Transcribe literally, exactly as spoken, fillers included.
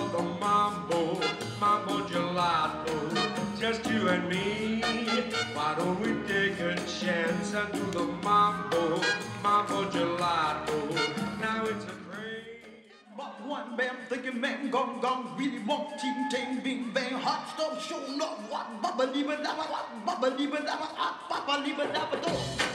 called the mambo, mambo gelato. Just you and me, why don't we take a chance and do the mambo, mambo gelato? Now it's a craze. But one bam thinking man gong gong really want ting ting bing bang hot stuff showing up what bubba leave it up what bubba leave it up what bubba leave it up